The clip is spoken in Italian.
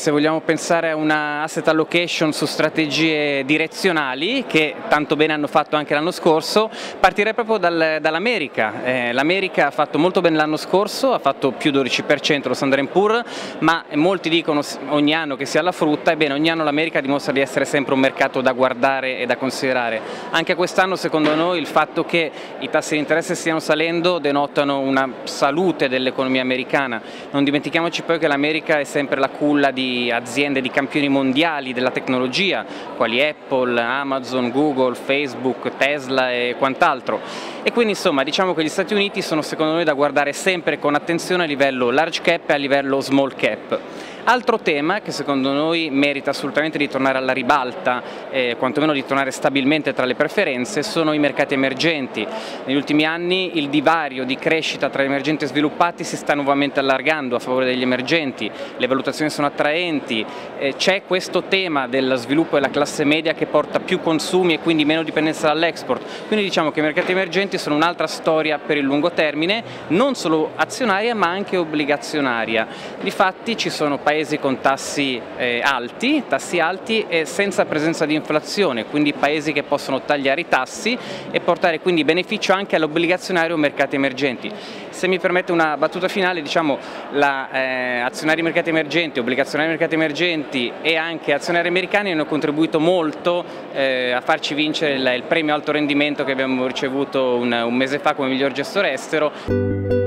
se vogliamo pensare a una asset allocation su strategie direzionali, che tanto bene hanno fatto anche l'anno scorso, partirei proprio dall'America. L'America ha fatto molto bene l'anno scorso, ha fatto più 12% lo Standard & Poor's, ma molti dicono ogni anno che sia la frutta. Ebbene, ogni anno l'America dimostra di essere sempre un mercato da guardare e da considerare. Anche quest'anno, secondo noi, il fatto che i tassi di interesse stiano salendo denotano una salute dell'economia americana. Non dimentichiamoci poi che l'America è sempre la culla di aziende, di campioni mondiali della tecnologia, quali Apple, Amazon, Google, Facebook, Tesla e quant'altro. E quindi insomma diciamo che gli Stati Uniti sono secondo noi da guardare sempre con attenzione a livello large cap e a livello small cap. Altro tema che secondo noi merita assolutamente di tornare alla ribalta, quantomeno di tornare stabilmente tra le preferenze, sono i mercati emergenti. Negli ultimi anni il divario di crescita tra emergenti e sviluppati si sta nuovamente allargando a favore degli emergenti, le valutazioni sono attraenti, c'è questo tema dello sviluppo della classe media che porta più consumi e quindi meno dipendenza dall'export. Quindi diciamo che i mercati emergenti sono un'altra storia per il lungo termine, non solo azionaria ma anche obbligazionaria. Difatti ci sono paesi con tassi alti e senza presenza di inflazione, quindi paesi che possono tagliare i tassi e portare quindi beneficio anche all'obbligazionario mercati emergenti. Se mi permette una battuta finale, diciamo azionari mercati emergenti, obbligazionari mercati emergenti e anche azionari americani hanno contribuito molto a farci vincere il premio alto rendimento che abbiamo ricevuto un mese fa come miglior gestore estero.